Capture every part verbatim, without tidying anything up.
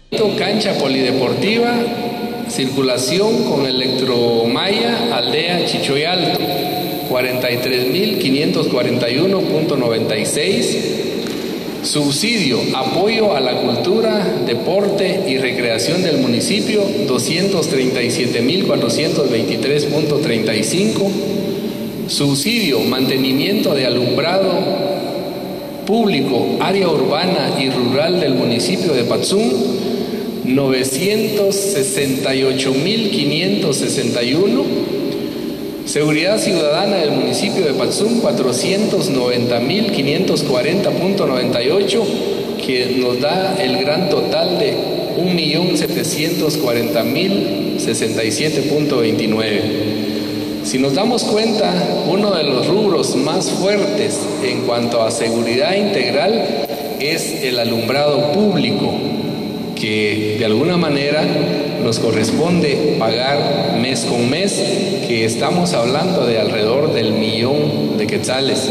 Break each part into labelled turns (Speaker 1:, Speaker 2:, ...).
Speaker 1: cancha polideportiva, circulación con electromalla, aldea Chichoy Alto, cuarenta y tres mil quinientos cuarenta y uno punto noventa y seis. Subsidio, apoyo a la cultura, deporte y recreación del municipio, doscientos treinta y siete mil cuatrocientos veintitrés punto treinta y cinco. Subsidio, mantenimiento de alumbrado público, área urbana y rural del municipio de Patzum, novecientos sesenta y ocho mil quinientos sesenta y uno. Seguridad ciudadana del municipio de Patzum, cuatrocientos noventa mil quinientos cuarenta punto noventa y ocho, que nos da el gran total de un millón setecientos cuarenta mil sesenta y siete punto veintinueve. Si nos damos cuenta, uno de los rubros más fuertes en cuanto a seguridad integral es el alumbrado público, que de alguna manera nos corresponde pagar mes con mes, que estamos hablando de alrededor del millón de quetzales.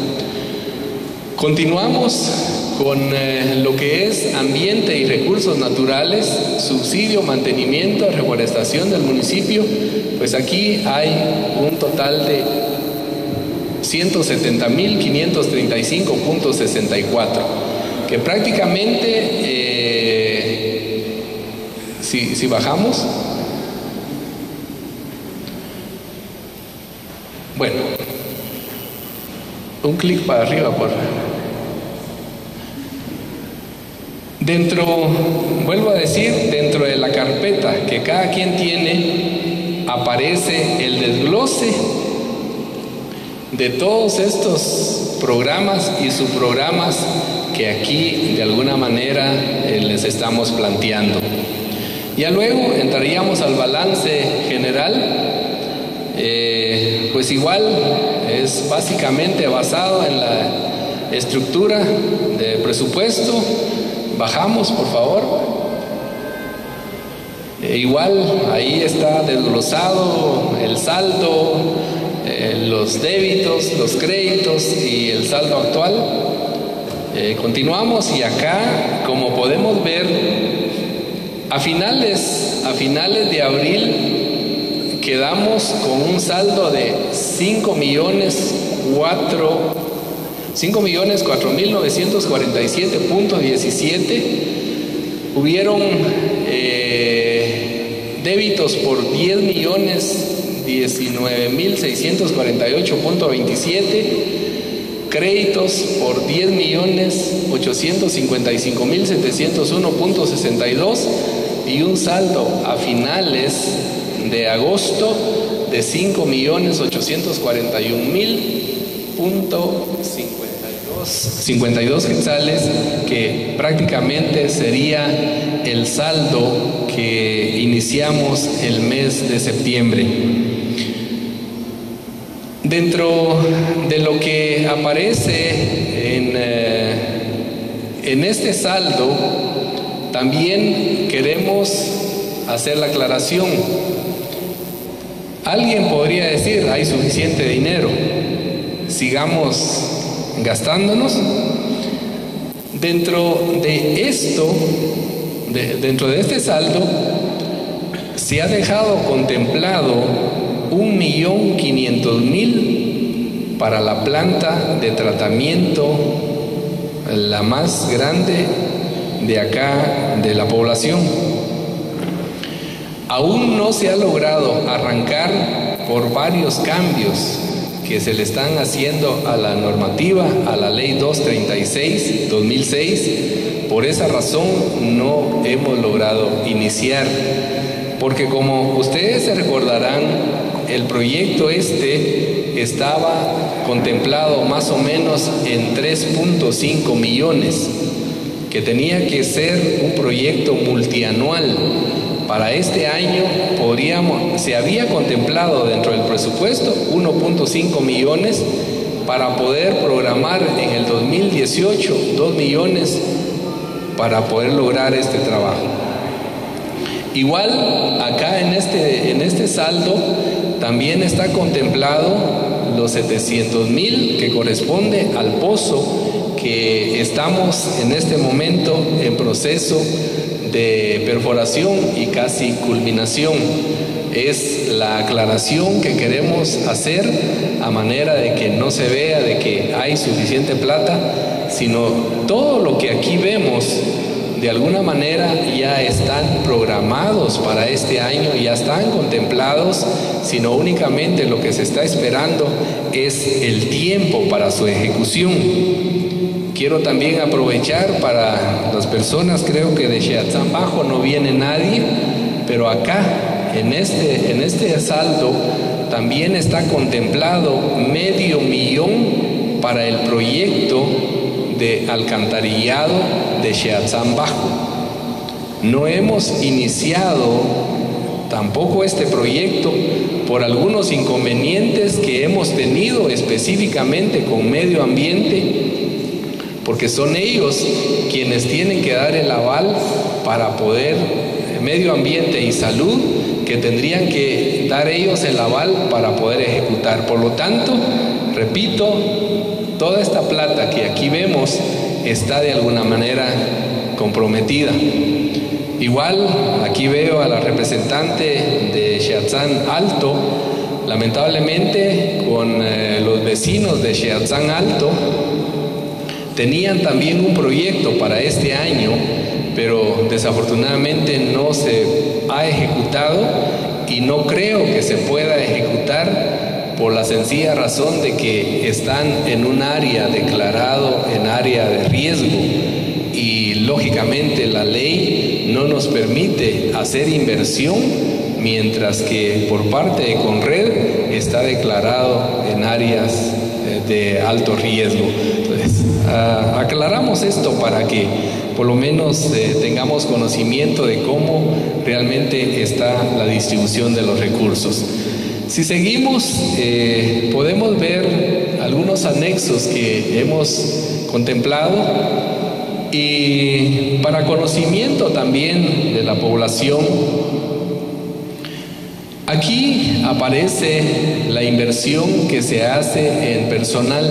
Speaker 1: Continuamos con eh, lo que es ambiente y recursos naturales, subsidio, mantenimiento, reforestación del municipio. Pues aquí hay un total de ciento setenta mil quinientos treinta y cinco punto sesenta y cuatro, que prácticamente eh, si, si bajamos, bueno, un clic para arriba, por favor. Dentro, vuelvo a decir, dentro de la carpeta que cada quien tiene, aparece el desglose de todos estos programas y subprogramas que aquí de alguna manera eh, les estamos planteando. Ya luego entraríamos al balance general, eh, pues igual es básicamente basado en la estructura de presupuesto. Bajamos, por favor. Eh, igual ahí está desglosado el saldo, eh, los débitos, los créditos y el saldo actual. Eh, continuamos y acá, como podemos ver, a finales, a finales de abril quedamos con un saldo de cinco millones cuatro cinco millones cuatro mil novecientos cuarenta y siete punto diecisiete. Hubieron eh, débitos por diez millones diecinueve mil seiscientos cuarenta y ocho punto veintisiete, créditos por diez millones ochocientos cincuenta y cinco mil setecientos uno punto sesenta y dos y un saldo a finales de agosto de cinco millones ochocientos cuarenta y un mil punto cincuenta y dos quetzales, que prácticamente sería el saldo que iniciamos el mes de septiembre. Dentro de lo que aparece en, eh, en este saldo, también queremos hacer la aclaración. Alguien podría decir, hay suficiente dinero, sigamos gastándonos. Dentro de esto, de, dentro de este saldo, se ha dejado contemplado un millón quinientos mil para la planta de tratamiento, la más grande de acá de la población. Aún no se ha logrado arrancar por varios cambios que se le están haciendo a la normativa, a la ley doscientos treinta y seis dos mil seis. Por esa razón no hemos logrado iniciar, porque como ustedes se recordarán, el proyecto este estaba contemplado más o menos en tres punto cinco millones, que tenía que ser un proyecto multianual. Para este año podríamos, se había contemplado dentro del presupuesto uno punto cinco millones para poder programar en el dos mil dieciocho dos millones para poder lograr este trabajo. Igual acá en este, en este saldo también está contemplado los setecientos mil que corresponde al pozo que estamos en este momento en proceso de perforación y casi culminación. Es la aclaración que queremos hacer a manera de que no se vea de que hay suficiente plata, sino todo lo que aquí vemos de alguna manera ya están programados para este año, ya están contemplados, sino únicamente lo que se está esperando es el tiempo para su ejecución. Quiero también aprovechar para las personas, creo que de Sheatzán Bajo no viene nadie, pero acá en este, en este saldo también está contemplado medio millón para el proyecto de alcantarillado de Sheatzán Bajo. No hemos iniciado tampoco este proyecto por algunos inconvenientes que hemos tenido específicamente con medio ambiente, porque son ellos quienes tienen que dar el aval para poder, medio ambiente y salud, que tendrían que dar ellos el aval para poder ejecutar. Por lo tanto, repito, toda esta plata que aquí vemos está de alguna manera comprometida. Igual, aquí veo a la representante de Sheatzán Alto. Lamentablemente, con eh, los vecinos de Sheatzán Alto, tenían también un proyecto para este año, pero desafortunadamente no se ha ejecutado y no creo que se pueda ejecutar por la sencilla razón de que están en un área declarado en área de riesgo y lógicamente la ley no nos permite hacer inversión, mientras que por parte de Conred está declarado en áreas de alto riesgo. Entonces, uh, aclaramos esto para que por lo menos eh, tengamos conocimiento de cómo realmente está la distribución de los recursos. Si seguimos, eh, podemos ver algunos anexos que hemos contemplado y para conocimiento también de la población. Aquí aparece la inversión que se hace en personal.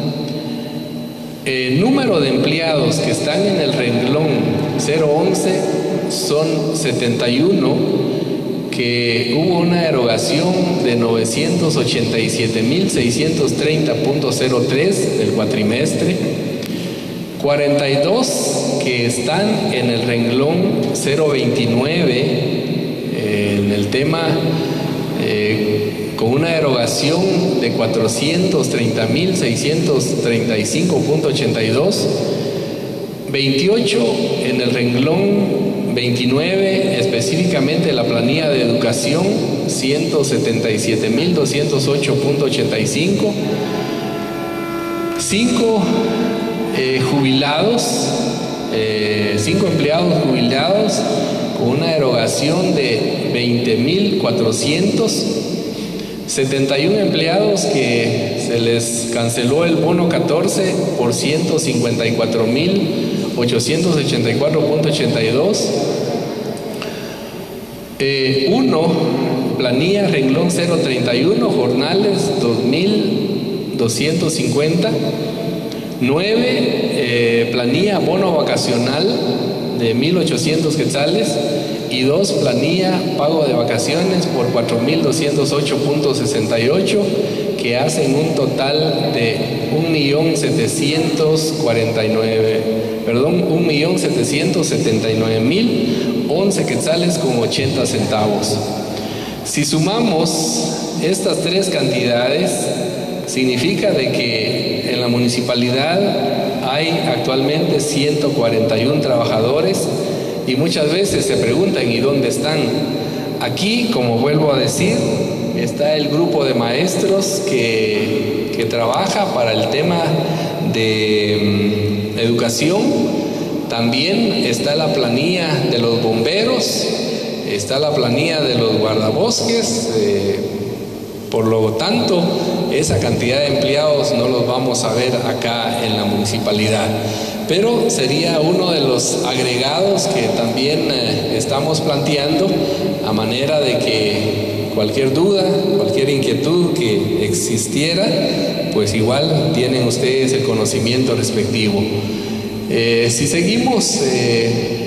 Speaker 1: El número de empleados que están en el renglón cero once son setenta y uno, que hubo una erogación de novecientos ochenta y siete mil seiscientos treinta punto cero tres del cuatrimestre, cuarenta y dos que están en el renglón cero veintinueve, eh, en el tema eh, con una erogación de cuatrocientos treinta mil seiscientos treinta y cinco punto ochenta y dos, veintiocho en el renglón veintinueve, específicamente la planilla de educación, ciento setenta y siete mil doscientos ocho punto ochenta y cinco, cinco eh, jubilados, eh, cinco empleados jubilados con una erogación de veinte mil cuatrocientos, setenta y uno empleados que se les canceló el bono catorce por ciento cincuenta y cuatro mil ochocientos ochenta y cuatro punto ochenta y dos, eh, uno, planilla renglón cero treinta y uno, jornales dos mil doscientos cincuenta, nueve, eh, planilla bono vacacional de mil ochocientos quetzales, y dos, planilla pago de vacaciones por cuatro mil doscientos ocho punto sesenta y ocho, que hacen un total de un millón setecientos cuarenta y nueve, perdón, un millón setecientos setenta y nueve mil once quetzales con ochenta centavos. Si sumamos estas tres cantidades, significa de que en la municipalidad hay actualmente ciento cuarenta y uno trabajadores, y muchas veces se preguntan ¿y dónde están? Aquí, como vuelvo a decir, está el grupo de maestros que, que trabaja para el tema de um, educación. También está la planilla de los bomberos, está la planilla de los guardabosques. Eh, por lo tanto, esa cantidad de empleados no los vamos a ver acá en la municipalidad. Pero sería uno de los agregados que también eh, estamos planteando, a manera de que cualquier duda, cualquier inquietud que existiera, pues igual tienen ustedes el conocimiento respectivo. Eh, si seguimos, eh,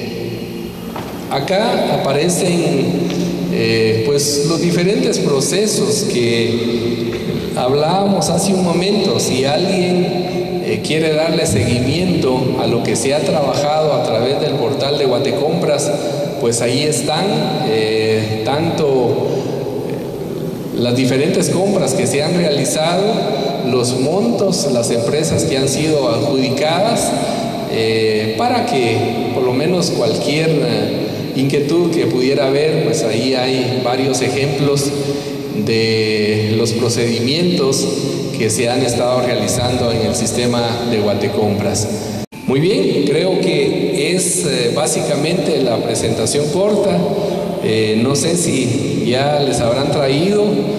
Speaker 1: acá aparecen eh, pues los diferentes procesos que hablábamos hace un momento. Si alguien eh, quiere darle seguimiento a lo que se ha trabajado a través del portal de Guatecompras, pues ahí están eh, tanto eh, las diferentes compras que se han realizado, los montos, las empresas que han sido adjudicadas, eh, para que por lo menos cualquier eh, inquietud que pudiera haber, pues ahí hay varios ejemplos de los procedimientos que se han estado realizando en el sistema de Guatecompras. Muy bien, creo que es eh, básicamente la presentación corta. Eh, no sé si ya les habrán traído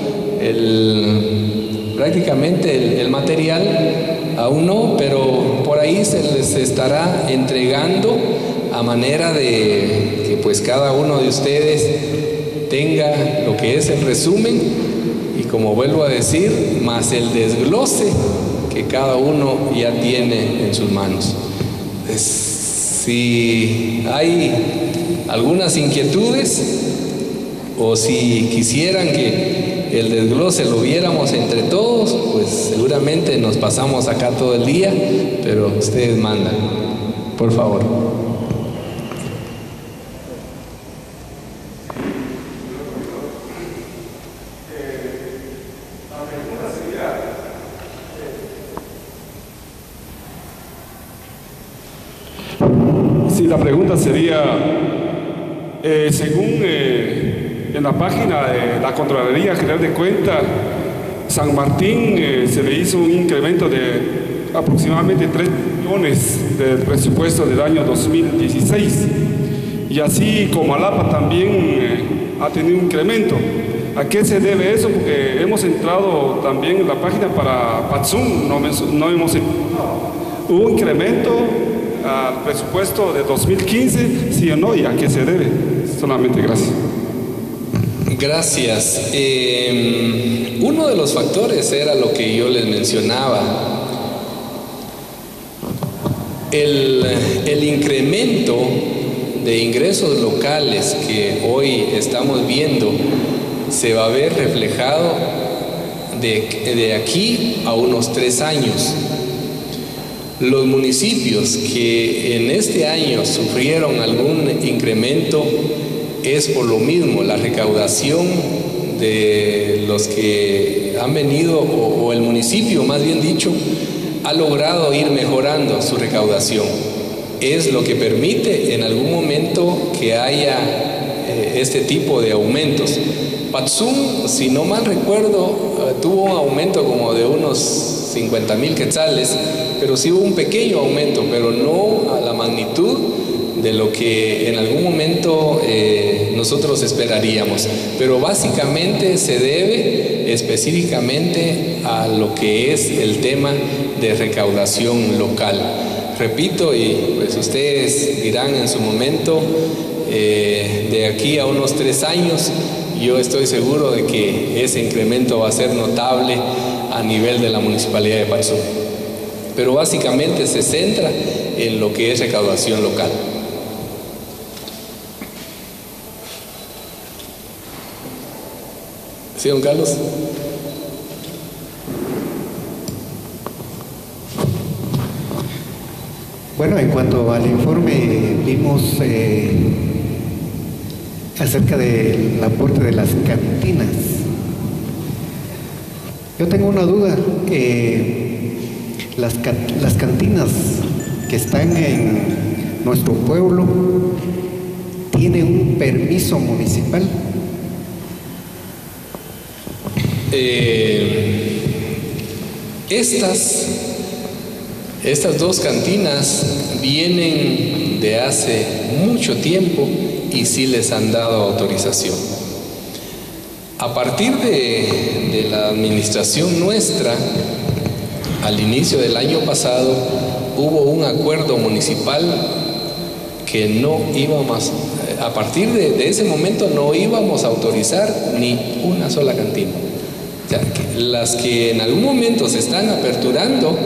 Speaker 1: el, prácticamente el, el material, aún no, pero por ahí se les estará entregando a manera de que pues cada uno de ustedes tenga lo que es el resumen y, como vuelvo a decir, más el desglose que cada uno ya tiene en sus manos. Es, si hay algunas inquietudes o si quisieran que el desglose lo viéramos entre todos, pues seguramente nos pasamos acá todo el día, pero ustedes mandan, por favor.
Speaker 2: Sí, la pregunta sería, eh, según eh, en la página de la Contraloría General de Cuentas, San Martín eh, se le hizo un incremento de aproximadamente tres millones del presupuesto del año dos mil dieciséis, y así Comalapa también eh, ha tenido un incremento. ¿A qué se debe eso? Porque hemos entrado también en la página para Patzum, no, no hemos entrado. ¿Hubo un incremento al presupuesto de dos mil quince, sí o no, y a qué se debe? Solamente gracias.
Speaker 1: Gracias. Eh, uno de los factores era lo que yo les mencionaba. El, el incremento de ingresos locales que hoy estamos viendo se va a ver reflejado de, de aquí a unos tres años. Los municipios que en este año sufrieron algún incremento es por lo mismo, la recaudación de los que han venido, o, o el municipio más bien dicho, ha logrado ir mejorando su recaudación. Es lo que permite en algún momento que haya eh, este tipo de aumentos. Patzum, si no mal recuerdo, eh, tuvo un aumento como de unos cincuenta mil quetzales, pero sí hubo un pequeño aumento, pero no a la magnitud de lo que en algún momento eh, nosotros esperaríamos. Pero básicamente se debe específicamente a lo que es el tema de recaudación local. Repito, y pues ustedes dirán en su momento, eh, de aquí a unos tres años, yo estoy seguro de que ese incremento va a ser notable a nivel de la Municipalidad de Patzum. Pero básicamente se centra en lo que es recaudación local. ¿Sí, don Carlos?
Speaker 3: Bueno, en cuanto al informe, vimos eh, acerca del aporte de las cantinas. Yo tengo una duda. Eh, las, las cantinas que están en nuestro pueblo tienen un permiso municipal.
Speaker 1: Eh, estas, estas dos cantinas vienen de hace mucho tiempo y sí les han dado autorización. A partir de, de la administración nuestra, al inicio del año pasado, hubo un acuerdo municipal que no íbamos, a partir de, de ese momento no íbamos a autorizar ni una sola cantina. O sea, que las que en algún momento se están aperturando,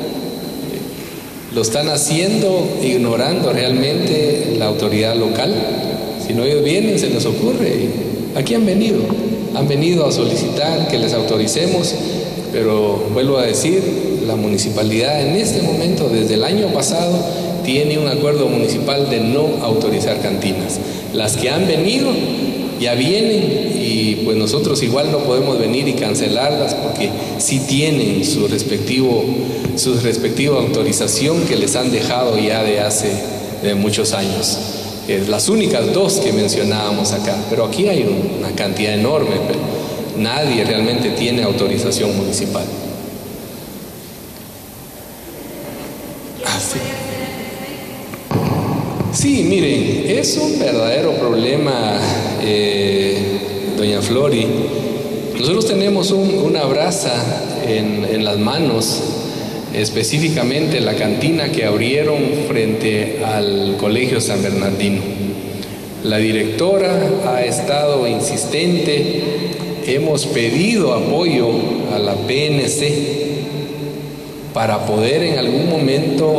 Speaker 1: lo están haciendo ignorando realmente la autoridad local. Si no, ellos vienen, se les ocurre. Aquí han venido, han venido a solicitar que les autoricemos, pero vuelvo a decir, la municipalidad en este momento, desde el año pasado, tiene un acuerdo municipal de no autorizar cantinas. Las que han venido ya vienen y pues nosotros igual no podemos venir y cancelarlas porque sí tienen su respectivo, su respectiva autorización que les han dejado ya de hace de muchos años. Eh, las únicas dos que mencionábamos acá, pero aquí hay una cantidad enorme, pero nadie realmente tiene autorización municipal. Ah, sí. Sí, miren, es un verdadero problema, eh, doña Flori. Nosotros tenemos un, una brasa en, en las manos, específicamente la cantina que abrieron frente al Colegio San Bernardino. La directora ha estado insistente, hemos pedido apoyo a la P N C para poder en algún momento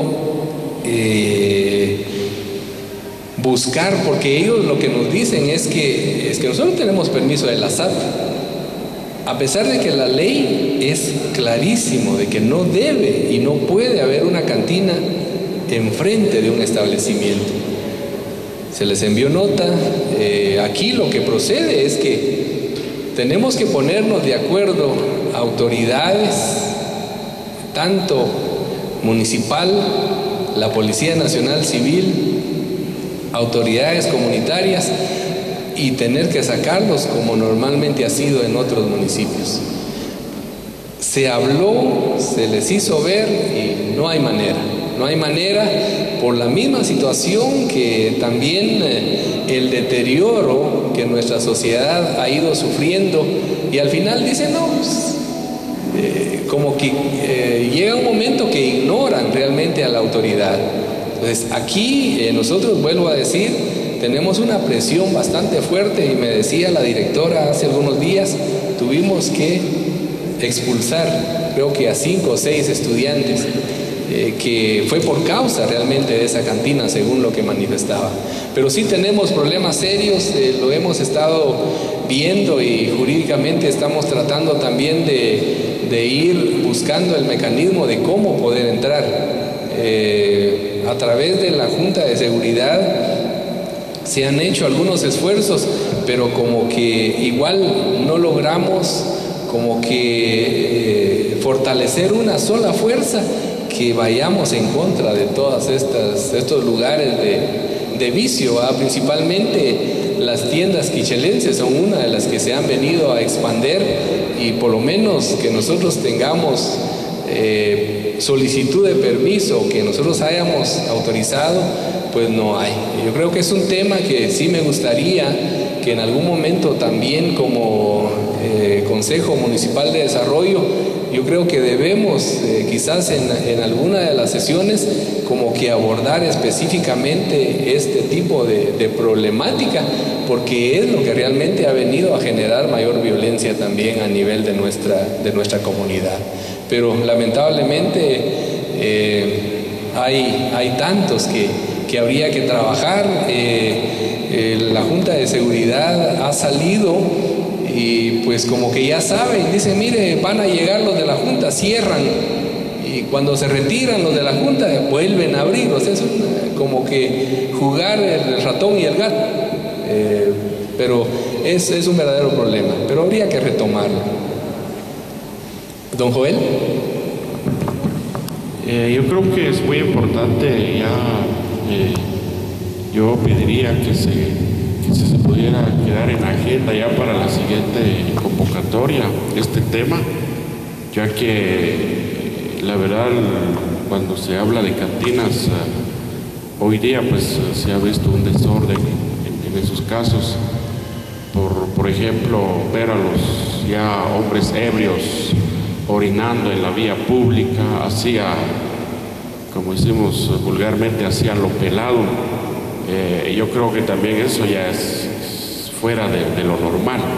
Speaker 1: eh, buscar, porque ellos lo que nos dicen es que, es que nosotros tenemos permiso de la S A T, a pesar de que la ley es clarísimo de que no debe y no puede haber una cantina enfrente de un establecimiento. Se les envió nota. Eh, aquí lo que procede es que tenemos que ponernos de acuerdo autoridades, tanto municipal, la Policía Nacional Civil, autoridades comunitarias, y tener que sacarlos como normalmente ha sido en otros municipios. Se habló, se les hizo ver y no hay manera, no hay manera por la misma situación que también eh, el deterioro que nuestra sociedad ha ido sufriendo, y al final dicen no, pues, eh, como que eh, llega un momento que ignoran realmente a la autoridad. Entonces aquí eh, nosotros, vuelvo a decir, tenemos una presión bastante fuerte, y me decía la directora hace algunos días, tuvimos que expulsar creo que a cinco o seis estudiantes, eh, que fue por causa realmente de esa cantina, según lo que manifestaba. Pero sí tenemos problemas serios, eh, lo hemos estado viendo, y jurídicamente estamos tratando también de, de ir buscando el mecanismo de cómo poder entrar. Eh, a través de la Junta de Seguridad se han hecho algunos esfuerzos, pero como que igual no logramos como que eh, fortalecer una sola fuerza que vayamos en contra de todas estas estos lugares de, de vicio, ¿ah? Principalmente las tiendas quichelenses son una de las que se han venido a expandir, y por lo menos que nosotros tengamos eh, solicitud de permiso, que nosotros hayamos autorizado, pues no hay. Yo creo que es un tema que sí me gustaría que en algún momento también como eh, Consejo Municipal de Desarrollo, yo creo que debemos eh, quizás en, en alguna de las sesiones como que abordar específicamente este tipo de, de problemática, porque es lo que realmente ha venido a generar mayor violencia también a nivel de nuestra, de nuestra comunidad. Pero lamentablemente eh, hay, hay tantos que, que habría que trabajar. Eh, eh, la Junta de Seguridad ha salido y pues como que ya saben, dicen, mire, van a llegar los de la Junta, cierran, y cuando se retiran los de la Junta vuelven a abrir. O sea, es un, como que jugar el ratón y el gato. Eh, pero es, es un verdadero problema, pero habría que retomarlo. Don Joel.
Speaker 4: Eh, yo creo que es muy importante, ya eh, yo pediría que se, que se pudiera quedar en agenda ya para la siguiente convocatoria este tema, ya que la verdad cuando se habla de cantinas hoy día pues se ha visto un desorden en, en esos casos. Por, por ejemplo, ver a los ya hombres ebrios orinando en la vía pública, hacía, como decimos vulgarmente, hacía lo pelado. Eh, yo creo que también eso ya es, es fuera de, de lo normal.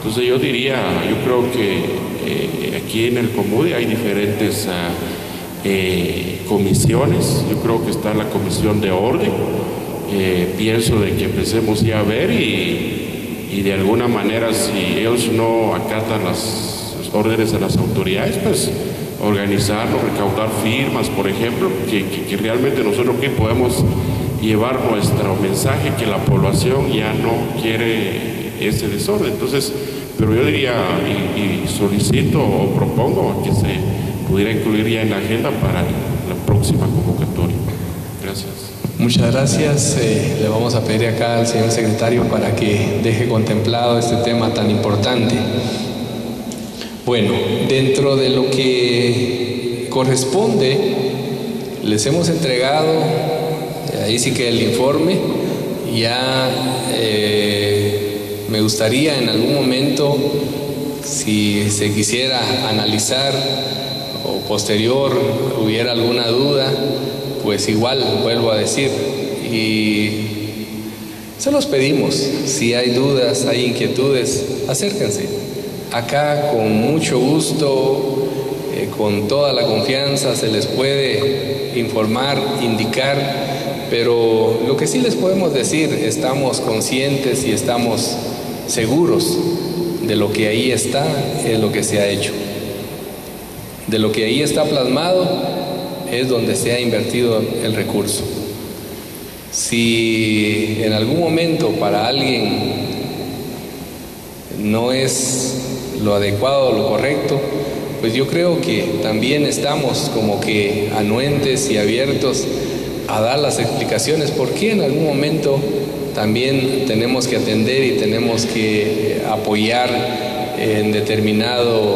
Speaker 4: Entonces yo diría, yo creo que eh, aquí en el Comude hay diferentes uh, eh, comisiones. Yo creo que está la comisión de orden. Eh, pienso de que empecemos ya a ver y, y de alguna manera, si ellos no acatan las, las órdenes de las autoridades, pues organizarlo, recaudar firmas, por ejemplo, que, que, que realmente nosotros que podemos llevar nuestro mensaje, que la población ya no quiere ese desorden. Entonces, pero yo diría y, y solicito o propongo que se pudiera incluir ya en la agenda para la próxima convocatoria. Gracias.
Speaker 1: Muchas gracias. Eh, le vamos a pedir acá al señor secretario para que deje contemplado este tema tan importante. Bueno, dentro de lo que corresponde, les hemos entregado, ahí sí que el informe, ya eh, me gustaría en algún momento, si se quisiera analizar o posterior hubiera alguna duda, pues igual vuelvo a decir, y se los pedimos, si hay dudas, hay inquietudes, acérquense. Acá con mucho gusto, eh, con toda la confianza se les puede informar, indicar, pero lo que sí les podemos decir, estamos conscientes y estamos seguros de lo que ahí está, es lo que se ha hecho. De lo que ahí está plasmado es donde se ha invertido el recurso. Si en algún momento para alguien no es lo adecuado, lo correcto, pues yo creo que también estamos como que anuentes y abiertos a dar las explicaciones por qué en algún momento también tenemos que atender y tenemos que apoyar en determinado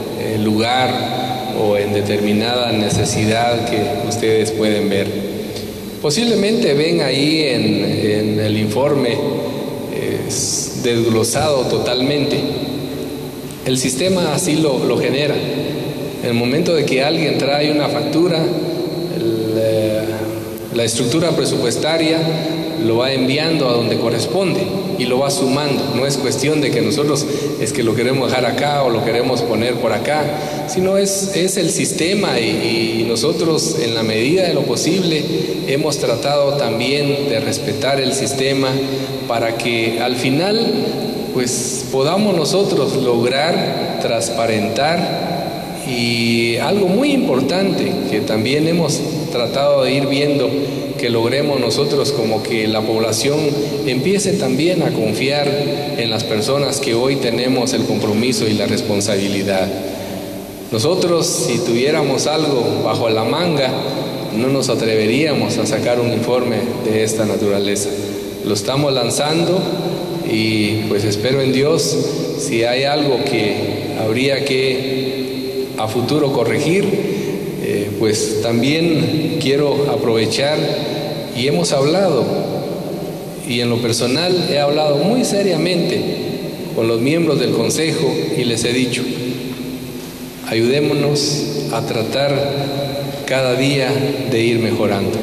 Speaker 1: lugar o en determinada necesidad que ustedes pueden ver. Posiblemente ven ahí en, en el informe eh, desglosado totalmente. El sistema así lo, lo genera. En el momento de que alguien trae una factura, el, eh, la estructura presupuestaria lo va enviando a donde corresponde y lo va sumando. No es cuestión de que nosotros es que lo queremos dejar acá o lo queremos poner por acá, sino es, es el sistema y, y nosotros en la medida de lo posible hemos tratado también de respetar el sistema para que al final pues podamos nosotros lograr transparentar. Y algo muy importante que también hemos tratado de ir viendo, que logremos nosotros como que la población empiece también a confiar en las personas que hoy tenemos el compromiso y la responsabilidad. Nosotros, si tuviéramos algo bajo la manga, no nos atreveríamos a sacar un informe de esta naturaleza. Lo estamos lanzando y pues espero en Dios, si hay algo que habría que a futuro corregir, eh, pues también quiero aprovechar y hemos hablado, y en lo personal he hablado muy seriamente con los miembros del Consejo y les he dicho, ayudémonos a tratar cada día de ir mejorando.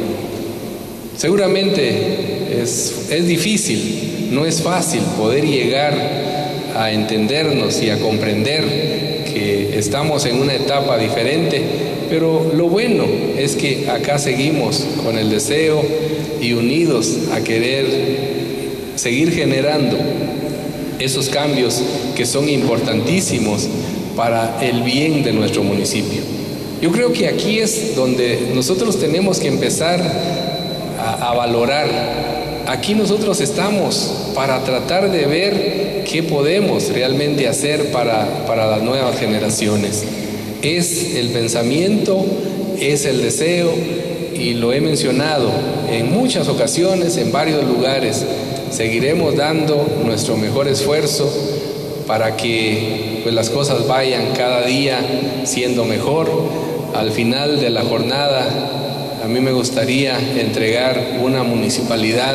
Speaker 1: Seguramente es, es difícil, no es fácil poder llegar a entendernos y a comprender que estamos en una etapa diferente, pero lo bueno es que acá seguimos con el deseo y unidos a querer seguir generando esos cambios que son importantísimos para el bien de nuestro municipio. Yo creo que aquí es donde nosotros tenemos que empezar a, a valorar. Aquí nosotros estamos para tratar de ver qué podemos realmente hacer para, para las nuevas generaciones. Es el pensamiento, es el deseo, y lo he mencionado en muchas ocasiones, en varios lugares. Seguiremos dando nuestro mejor esfuerzo para que pues, las cosas vayan cada día siendo mejor. Al final de la jornada, a mí me gustaría entregar una municipalidad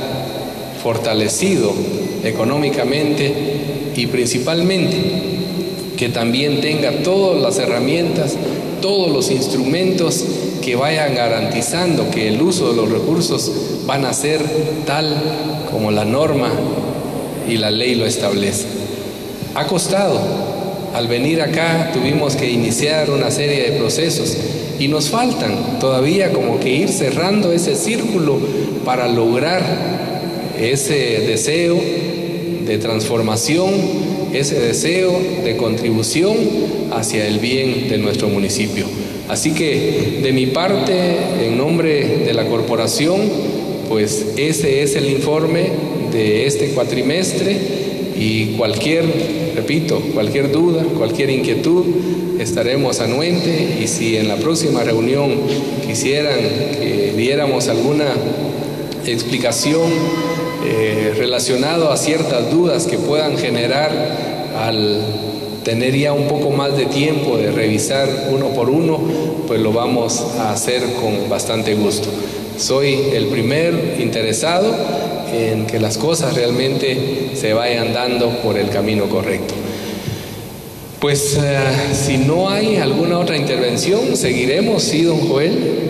Speaker 1: fortalecido económicamente y principalmente que también tenga todas las herramientas, todos los instrumentos que vayan garantizando que el uso de los recursos van a ser tal como la norma y la ley lo establece. ha costado. Al venir acá tuvimos que iniciar una serie de procesos y nos faltan todavía como que ir cerrando ese círculo para lograr ese deseo de transformación, ese deseo de contribución hacia el bien de nuestro municipio. Así que de mi parte, en nombre de la corporación, pues ese es el informe de este cuatrimestre y cualquier, repito, cualquier duda, cualquier inquietud, estaremos anuente, y si en la próxima reunión quisieran que diéramos alguna explicación eh, relacionado a ciertas dudas que puedan generar al tener ya un poco más de tiempo de revisar uno por uno, pues lo vamos a hacer con bastante gusto. Soy el primer interesado en que las cosas realmente se vayan dando por el camino correcto. Pues eh, si no hay alguna otra intervención, seguiremos, ¿sí, don Joel?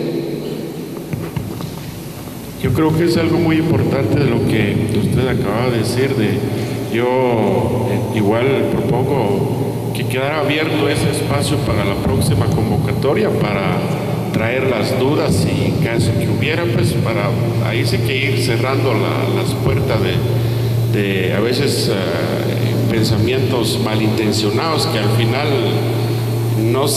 Speaker 4: Yo creo que es algo muy importante de lo que usted acaba de decir. De, yo eh, igual propongo que quedara abierto ese espacio para la próxima convocatoria, para traer las dudas y en caso que hubiera, pues para ahí sí que ir cerrando la, las puertas de, de a veces uh, pensamientos malintencionados que al final no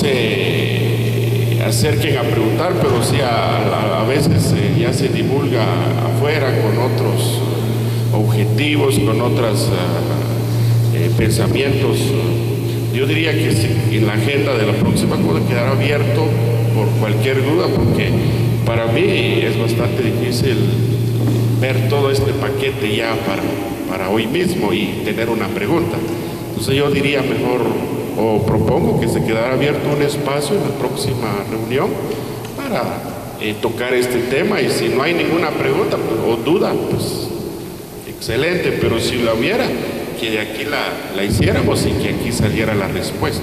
Speaker 4: se acerquen a preguntar, pero sí a, a, a veces eh, ya se divulga afuera con otros objetivos, con otros uh, eh, pensamientos. Yo diría que sí, en la agenda de la próxima puede quedar abierto por cualquier duda, porque para mí es bastante difícil ver todo este paquete ya para, para hoy mismo y tener una pregunta. Entonces yo diría mejor, o propongo que se quedara abierto un espacio en la próxima reunión para eh, tocar este tema, y si no hay ninguna pregunta pues, o duda, pues excelente, pero si la hubiera, que de aquí la, la hiciéramos y que aquí saliera la respuesta.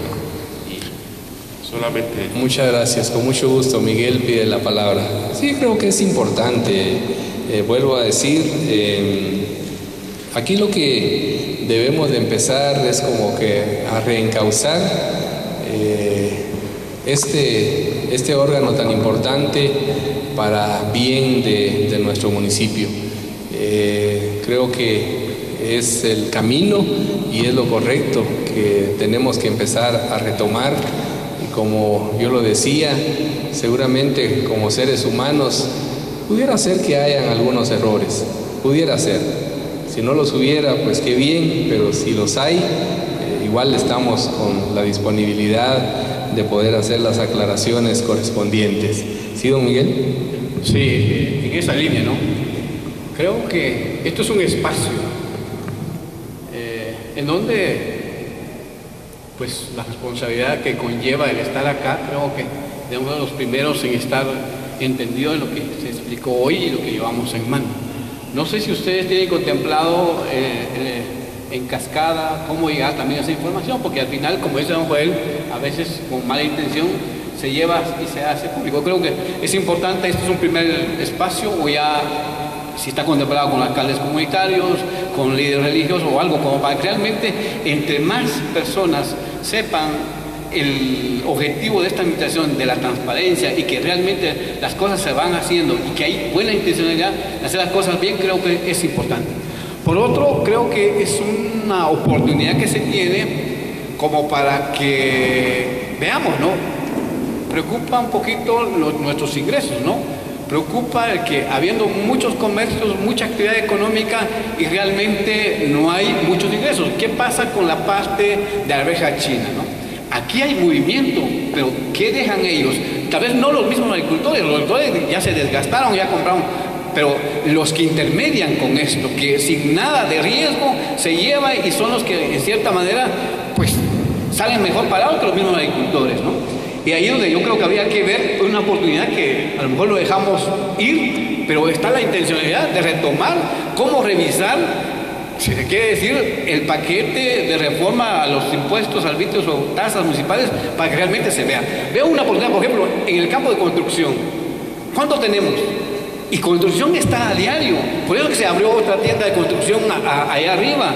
Speaker 4: Y solamente...
Speaker 1: Muchas gracias, con mucho gusto. Miguel pide la palabra. Sí, creo que es importante, eh, vuelvo a decir, eh, aquí lo que debemos de empezar es como que a reencauzar eh, este, este órgano tan importante para bien de, de nuestro municipio. Eh, creo que es el camino y es lo correcto que tenemos que empezar a retomar, y como yo lo decía, seguramente como seres humanos pudiera ser que hayan algunos errores, pudiera ser, si no los hubiera pues qué bien, pero si los hay, eh, igual estamos con la disponibilidad de poder hacer las aclaraciones correspondientes. ¿Sí, don Miguel?
Speaker 5: Sí, en esa línea, ¿no? Creo que esto es un espacio en donde pues la responsabilidad que conlleva el estar acá, creo que de uno de los primeros en estar entendido en lo que se explicó hoy y lo que llevamos en mano. No sé si ustedes tienen contemplado eh, eh, en cascada cómo llegar también a esa información, porque al final, como dice don Joel, a veces con mala intención se lleva y se hace público. Creo que es importante, este es un primer espacio, o ya si está contemplado con alcaldes comunitarios, con líderes religiosos o algo, como para que realmente entre más personas sepan el objetivo de esta invitación, de la transparencia, y que realmente las cosas se van haciendo y que hay buena intencionalidad de hacer las cosas bien, creo que es importante. Por otro, creo que es una oportunidad que se tiene como para que veamos, ¿no? Preocupa un poquito los, nuestros ingresos, ¿no? Preocupa el que habiendo muchos comercios, mucha actividad económica y realmente no hay muchos ingresos. ¿Qué pasa con la parte de arveja china, no? Aquí hay movimiento, pero ¿qué dejan ellos? Tal vez no los mismos agricultores, los agricultores ya se desgastaron, ya compraron, pero los que intermedian con esto, que sin nada de riesgo se lleva, y son los que en cierta manera pues salen mejor parados que los mismos agricultores, ¿no? Y ahí es donde yo creo que había que ver una oportunidad que a lo mejor lo dejamos ir, pero está la intencionalidad de retomar, cómo revisar, si se quiere decir, el paquete de reforma a los impuestos, arbitrios o tasas municipales, para que realmente se vea. Veo una oportunidad, por ejemplo, en el campo de construcción. ¿Cuánto tenemos? Y construcción está a diario. Por eso que se abrió otra tienda de construcción a, a, allá arriba.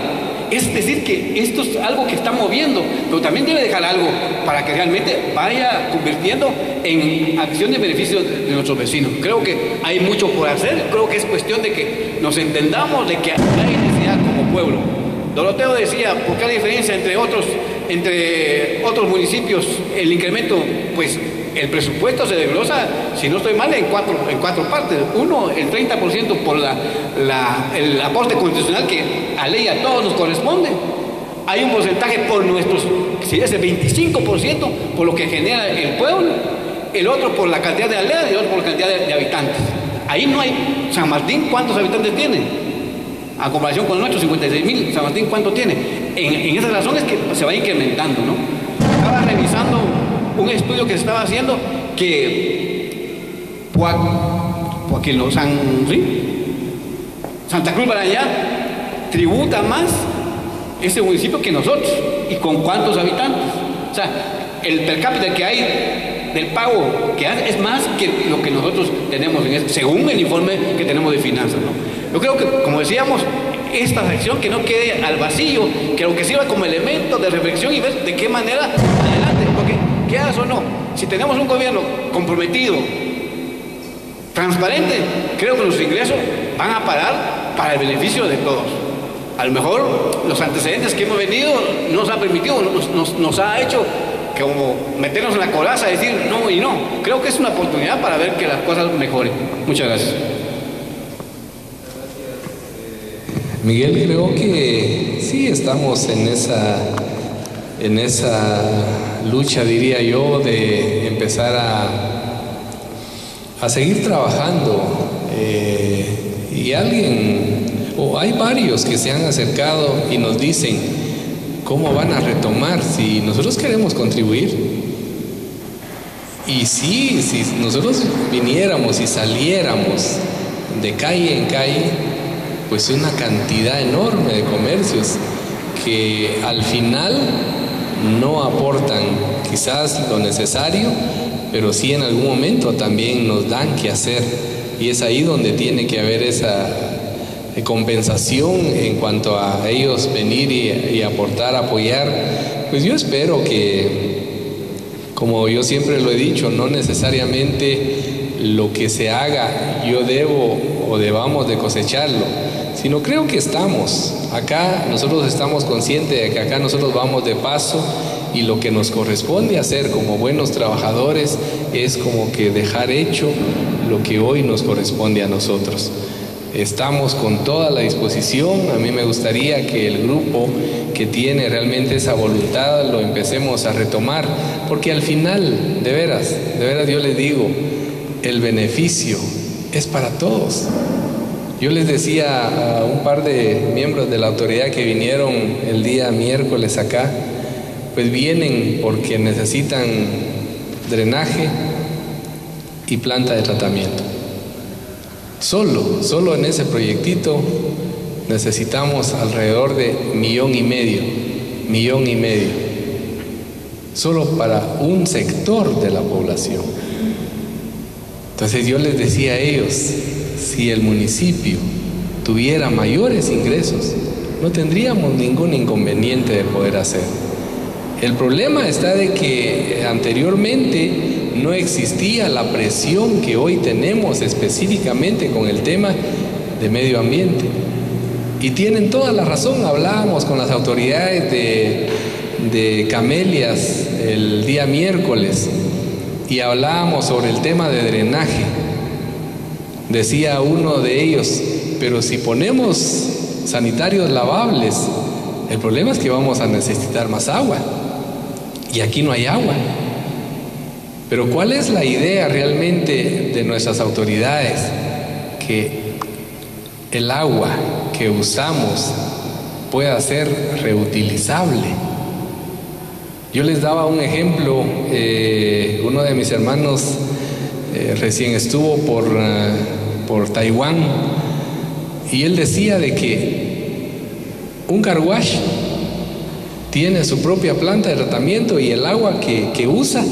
Speaker 5: Es decir, que esto es algo que está moviendo, pero también debe dejar algo para que realmente vaya convirtiendo en acción de beneficio de nuestros vecinos. Creo que hay mucho por hacer, creo que es cuestión de que nos entendamos de que hay necesidad como pueblo. Doroteo decía, ¿por qué la diferencia entre otros, entre otros municipios? El incremento, pues el presupuesto se desglosa, si no estoy mal, en cuatro, en cuatro partes. Uno, el treinta por ciento por la, la, el aporte constitucional que a ley a todos nos corresponde. Hay un porcentaje por nuestros, si es el veinticinco por ciento por lo que genera el pueblo, el otro por la cantidad de aldeas y el otro por la cantidad de, de habitantes. Ahí no hay. San Martín, ¿cuántos habitantes tiene? A comparación con el nuestro, cincuenta y seis mil. San Martín, ¿cuánto tiene? En, en esas razones que se va incrementando, ¿no? Estaba revisando un estudio que se estaba haciendo que Joaquín San, ¿sí? Santa Cruz Barayá tributa más ese municipio que nosotros. ¿Y con cuántos habitantes? O sea, el per cápita que hay del pago que hace es más que lo que nosotros tenemos en este, según el informe que tenemos de finanzas, ¿no? Yo creo que, como decíamos, esta sección que no quede al vacío, que lo que sirva como elemento de reflexión y ver de qué manera adelante, porque quieras o no, si tenemos un gobierno comprometido, transparente, creo que los ingresos van a parar para el beneficio de todos. A lo mejor los antecedentes que hemos venido nos ha permitido, nos, nos, nos ha hecho como meternos en la coraza y decir no y no. Creo que es una oportunidad para ver que las cosas mejoren. Muchas gracias.
Speaker 1: Miguel, creo que sí estamos en esa, en esa lucha, diría yo, de empezar a, a seguir trabajando. Eh, y alguien, o hay varios que se han acercado y nos dicen cómo van a retomar si nosotros queremos contribuir. Y sí, si nosotros viniéramos y saliéramos de calle en calle, pues una cantidad enorme de comercios que al final no aportan quizás lo necesario, pero sí en algún momento también nos dan que hacer, y es ahí donde tiene que haber esa compensación en cuanto a ellos venir y, y aportar, apoyar. Pues yo espero que, como yo siempre lo he dicho, no necesariamente lo que se haga yo debo o debamos de cosecharlo, sino creo que estamos acá, nosotros estamos conscientes de que acá nosotros vamos de paso, y lo que nos corresponde hacer como buenos trabajadores es como que dejar hecho lo que hoy nos corresponde a nosotros. Estamos con toda la disposición. A mí me gustaría que el grupo que tiene realmente esa voluntad lo empecemos a retomar, porque al final, de veras, de veras yo les digo, el beneficio es para todos. Yo les decía a un par de miembros de la autoridad que vinieron el día miércoles acá, pues vienen porque necesitan drenaje y planta de tratamiento. Solo, solo en ese proyectito necesitamos alrededor de millón y medio, millón y medio, solo para un sector de la población. Entonces yo les decía a ellos, si el municipio tuviera mayores ingresos, no tendríamos ningún inconveniente de poder hacer. El problema está de que anteriormente no existía la presión que hoy tenemos específicamente con el tema de medio ambiente. Y tienen toda la razón. Hablábamos con las autoridades de, de Camelias el día miércoles y hablábamos sobre el tema de drenaje. Decía uno de ellos, pero si ponemos sanitarios lavables, el problema es que vamos a necesitar más agua. Y aquí no hay agua. Pero ¿cuál es la idea realmente de nuestras autoridades? Que el agua que usamos pueda ser reutilizable. Yo les daba un ejemplo. Eh, uno de mis hermanos eh, recién estuvo por, uh, por Taiwán, y él decía de que un car wash tiene su propia planta de tratamiento y el agua que, que usa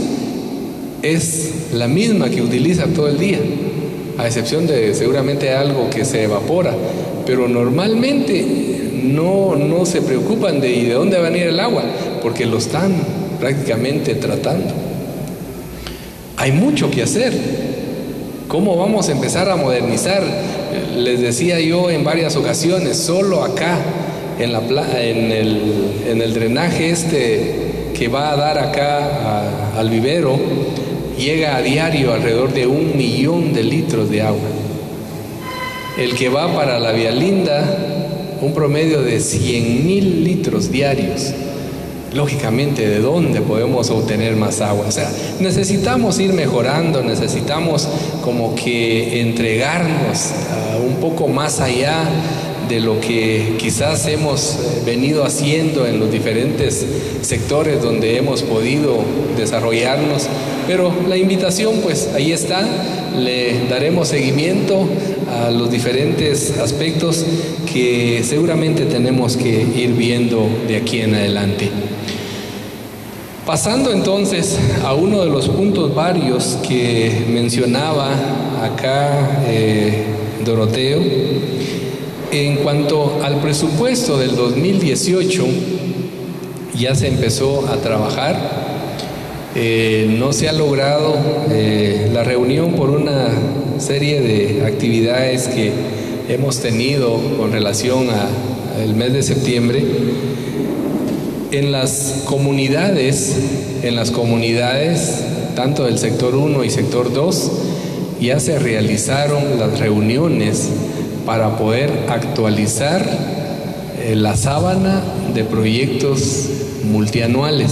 Speaker 1: es la misma que utiliza todo el día, a excepción de seguramente algo que se evapora, pero normalmente no, no se preocupan de, de dónde va a venir el agua, porque lo están prácticamente tratando. Hay mucho que hacer. ¿Cómo vamos a empezar a modernizar? Les decía yo en varias ocasiones, solo acá, en, la, en, el, en el drenaje este que va a dar acá a, al vivero, llega a diario alrededor de un millón de litros de agua. El que va para la Vía Linda, un promedio de cien mil litros diarios. Lógicamente, ¿de dónde podemos obtener más agua? O sea, necesitamos ir mejorando, necesitamos como que entregarnos uh, un poco más allá de lo que quizás hemos venido haciendo en los diferentes sectores donde hemos podido desarrollarnos. Pero la invitación, pues ahí está, le daremos seguimiento a los diferentes aspectos que seguramente tenemos que ir viendo de aquí en adelante. Pasando entonces a uno de los puntos varios que mencionaba acá eh, Doroteo, en cuanto al presupuesto del dos mil dieciocho, ya se empezó a trabajar, eh, no se ha logrado eh, la reunión por una serie de actividades que hemos tenido con relación al mes de septiembre. En las comunidades, en las comunidades, tanto del sector uno y sector dos, ya se realizaron las reuniones para poder actualizar eh, la sábana de proyectos multianuales.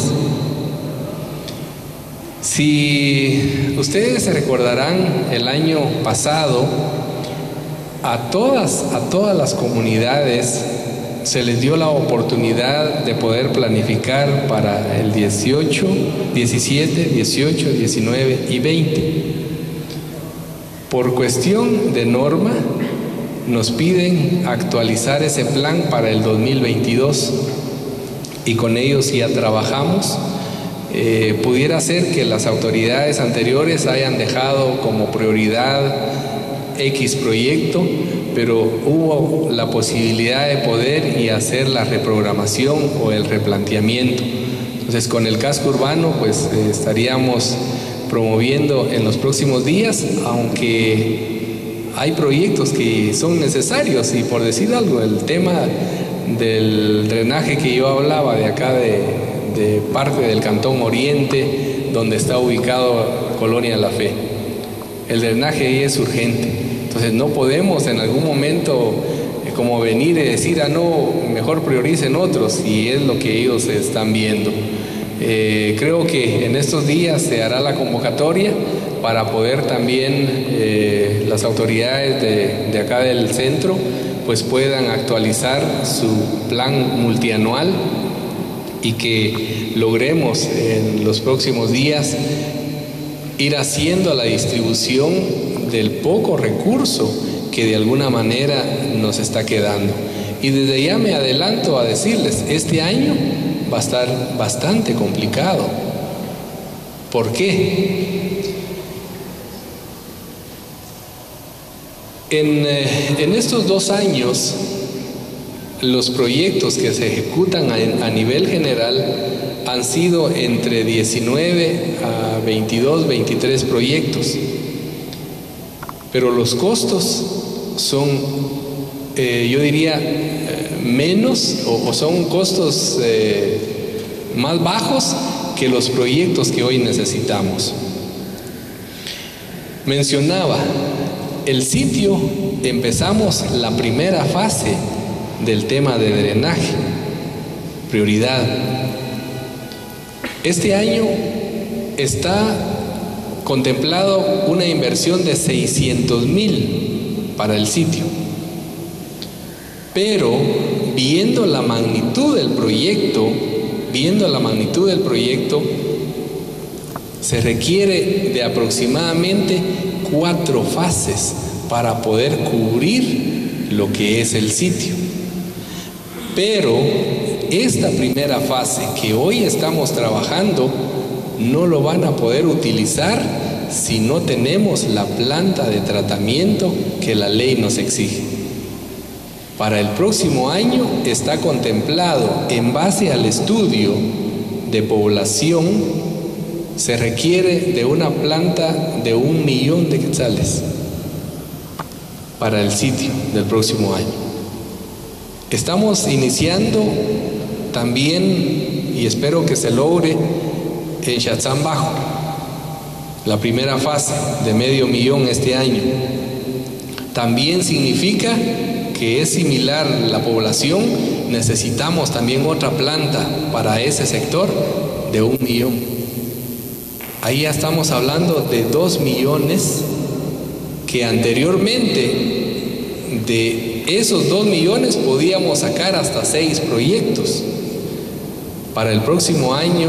Speaker 1: Si ustedes se recordarán, el año pasado, a todas, a todas las comunidades se les dio la oportunidad de poder planificar para el dieciocho, diecisiete, dieciocho, diecinueve y veinte. Por cuestión de norma, nos piden actualizar ese plan para el dos mil veintidós y con ellos ya trabajamos. Eh, pudiera ser que las autoridades anteriores hayan dejado como prioridad X proyecto, pero hubo la posibilidad de poder y hacer la reprogramación o el replanteamiento. Entonces, con el casco urbano, pues eh, estaríamos promoviendo en los próximos días, aunque hay proyectos que son necesarios, y por decir algo, el tema del drenaje que yo hablaba de acá de, de parte del Cantón Oriente, donde está ubicado Colonia La Fe, el drenaje ahí es urgente. Entonces no podemos en algún momento eh, como venir y decir, ah no, mejor prioricen otros, y es lo que ellos están viendo. Eh, creo que en estos días se hará la convocatoria para poder también eh, las autoridades de, de acá del centro pues puedan actualizar su plan multianual y que logremos en los próximos días ir haciendo la distribución del poco recurso que de alguna manera nos está quedando. Y desde ya me adelanto a decirles, este año va a estar bastante complicado. ¿Por qué? En, eh, en estos dos años, los proyectos que se ejecutan a, a nivel general han sido entre diecinueve a veintidós, veintitrés proyectos. Pero los costos son, eh, yo diría, eh, menos o, o son costos eh, más bajos que los proyectos que hoy necesitamos. Mencionaba, el sitio, empezamos la primera fase del tema de drenaje, prioridad. Este año está contemplado una inversión de seiscientos mil para el sitio, pero viendo la magnitud del proyecto, viendo la magnitud del proyecto, se requiere de aproximadamente cuatro fases para poder cubrir lo que es el sitio. Pero esta primera fase que hoy estamos trabajando no lo van a poder utilizar si no tenemos la planta de tratamiento que la ley nos exige. Para el próximo año está contemplado, en base al estudio de población, se requiere de una planta de un millón de quetzales para el sitio del próximo año. Estamos iniciando también, y espero que se logre, en Chatzán Bajo, la primera fase de medio millón este año. También significa que es similar la población, necesitamos también otra planta para ese sector de un millón. Ahí ya estamos hablando de dos millones, que anteriormente de esos dos millones podíamos sacar hasta seis proyectos. Para el próximo año,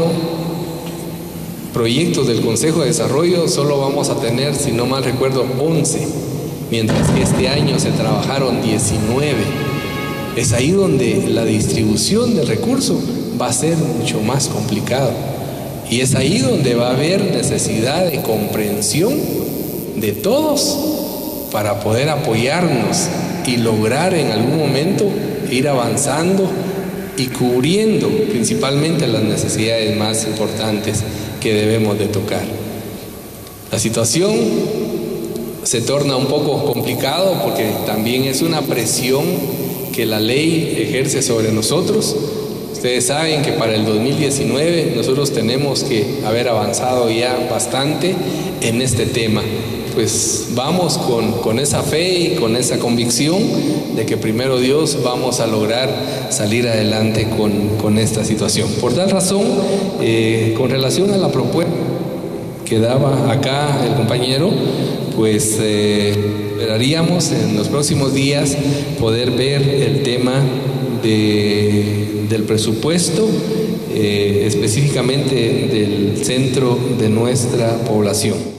Speaker 1: proyectos del Consejo de Desarrollo solo vamos a tener, si no mal recuerdo, once. Mientras que este año se trabajaron diecinueve. Es ahí donde la distribución del recurso va a ser mucho más complicado. Y es ahí donde va a haber necesidad de comprensión de todos para poder apoyarnos y lograr en algún momento ir avanzando y cubriendo principalmente las necesidades más importantes que debemos de tocar. La situación se torna un poco complicado porque también es una presión que la ley ejerce sobre nosotros. Ustedes saben que para el dos mil diecinueve nosotros tenemos que haber avanzado ya bastante en este tema. Pues vamos con, con esa fe y con esa convicción de que primero Dios vamos a lograr salir adelante con, con esta situación. Por tal razón, eh, con relación a la propuesta que daba acá el compañero, pues eh, esperaríamos en los próximos días poder ver el tema de, del presupuesto, eh, específicamente del centro de nuestra población.